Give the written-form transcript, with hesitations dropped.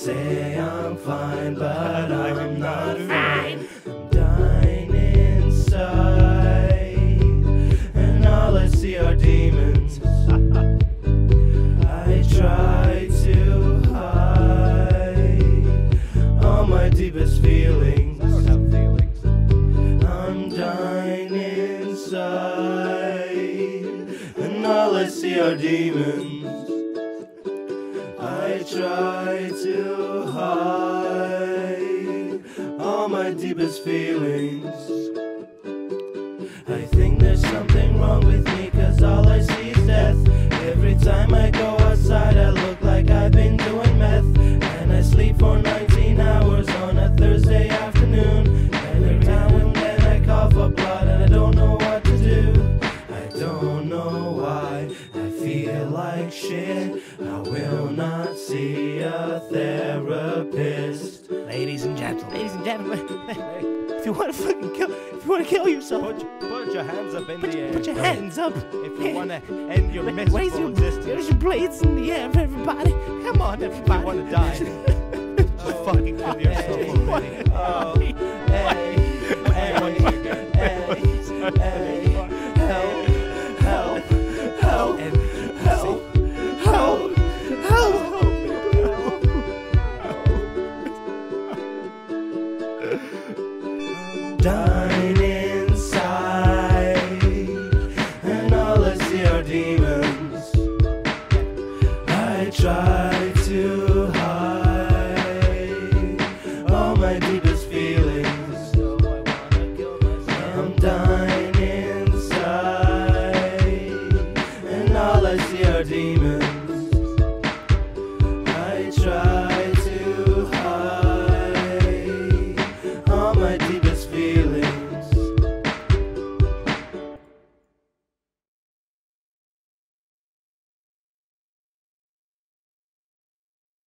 say I'm fine, but I'm not fine. I'm dying inside, and all I see are demons. I try to hide all my deepest feelings. I don't have feelings. I'm dying inside, and all I see are demons. I try to hide all my deepest feelings. I think there's something wrong with me, 'cause all I see is death. Every time I go outside I look like I've been doing meth, and I sleep for 19 hours on a Thursday afternoon, and every now and then I cough up blood and I don't know what to do. I don't know why I feel like shit. I will not see a therapist. Ladies and gentlemen, if you want to kill yourself, Put your hands up in the air. put your hands up. If you want to end your miserable existence. Raise your blades in the air, everybody. Come on, If you everybody. want to die, just fucking kill yourself already. Oh, hey, hey, hey, help, help, help, help, help, help. Dying